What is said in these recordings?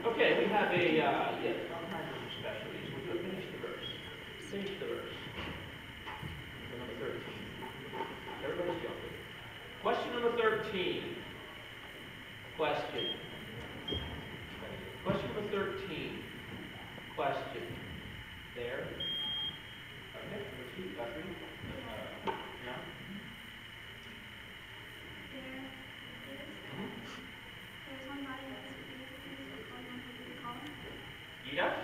Okay, we have a, yes, all kinds of specialties. We'll do it. Finish the verse. Finish the verse. Number 13. Everybody's jumping. Question number 13. Question. Question number 13. Question. There. Okay, number 2. Three. Yeah. There's one body that is created for one who we call him. Ida?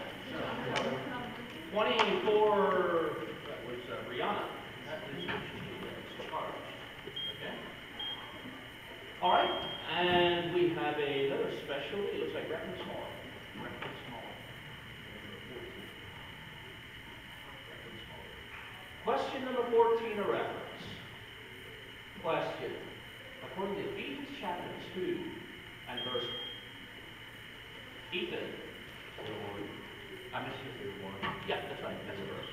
24, that was Brianna. That is Scarf. Okay. All right, and we have another specialty. It looks like reference small. Reference small. Reference small. Question number 14, a reference. Question. According to Ephesians chapter 2 and verse. Ethan. I missed you. Yeah, that's right. That's the verse.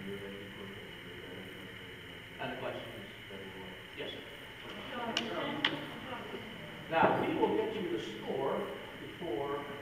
And the question is? Yes, sir. Now, we will get you the score before